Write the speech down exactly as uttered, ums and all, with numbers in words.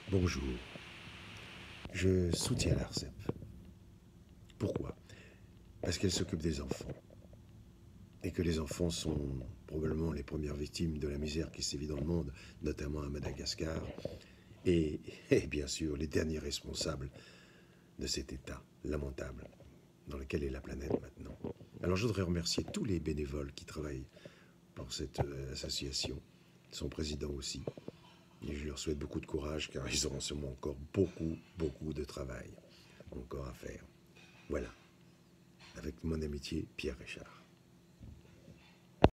Bonjour, je soutiens l'ARCEP. Pourquoi? Parce qu'elle s'occupe des enfants. Et que les enfants sont probablement les premières victimes de la misère qui sévit dans le monde, notamment à Madagascar, et, et bien sûr les derniers responsables de cet état lamentable dans lequel est la planète maintenant. Alors je voudrais remercier tous les bénévoles qui travaillent pour cette euh, association, son président aussi. Et je leur souhaite beaucoup de courage car ils auront sûrement encore beaucoup, beaucoup de travail encore à faire. Voilà. Avec mon amitié, Pierre Richard.